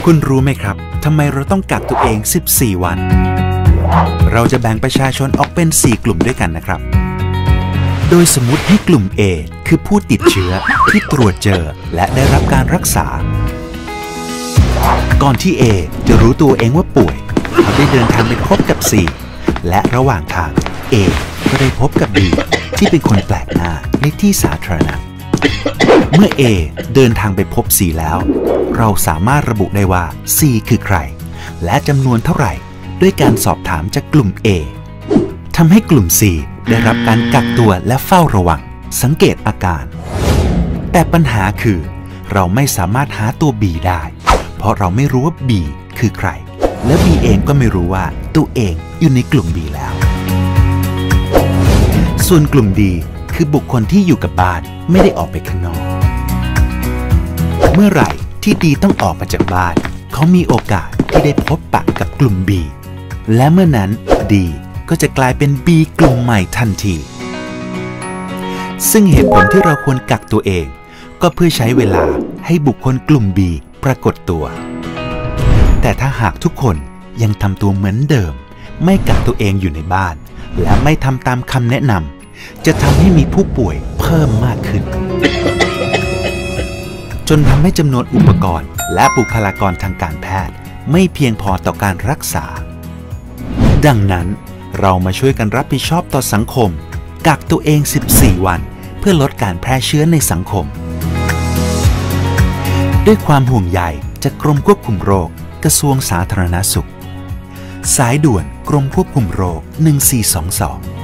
คุณรู้ไหมครับทำไมเราต้องกักตัวเอง14 วันเราจะแบ่งประชาชนออกเป็น4 กลุ่มด้วยกันนะครับโดยสมมุติให้กลุ่ม A คือผู้ติดเชื้อที่ตรวจเจอและได้รับการรักษาก่อนที่ A จะรู้ตัวเองว่าป่วยเขาได้เดินทางไปพบกับ C และระหว่างทาง A ก็ได้พบกับ B ที่เป็นคนแปลกหน้าในที่สาธารณะเมื่อ A เดินทางไปพบ C แล้วเราสามารถระบุได้ว่า C คือใครและจำนวนเท่าไหร่ด้วยการสอบถามจากกลุ่ม A ทำให้กลุ่ม C ได้รับการกักตัวและเฝ้าระวังสังเกตอาการแต่ปัญหาคือเราไม่สามารถหาตัว B ได้เพราะเราไม่รู้ว่า B คือใครและ B เองก็ไม่รู้ว่าตัวเองอยู่ในกลุ่ม B แล้วส่วนกลุ่ม D คือบุคคลที่อยู่กับบ้านไม่ได้ออกไปข้างนอกเมื่อไหร่ที่ D ต้องออกมาจากบ้านเขามีโอกาสที่ได้พบปะกับกลุ่ม B และเมื่อนั้น D ก็จะกลายเป็น B กลุ่มใหม่ทันทีซึ่งเหตุผลที่เราควรกักตัวเองก็เพื่อใช้เวลาให้บุคคลกลุ่ม B ปรากฏตัวแต่ถ้าหากทุกคนยังทำตัวเหมือนเดิมไม่กักตัวเองอยู่ในบ้านและไม่ทำตามคำแนะนำจะทำให้มีผู้ป่วยเพิ่มมากขึ้นจนทำให้จำนวนอุปกรณ์และบุคลากรทางการแพทย์ไม่เพียงพอต่อการรักษาดังนั้นเรามาช่วยกันรับผิดชอบต่อสังคมกักตัวเอง14 วันเพื่อลดการแพร่เชื้อในสังคมด้วยความห่วงใยจากกรมควบคุมโรคกระทรวงสาธารณสุขสายด่วนกรมควบคุมโรค1422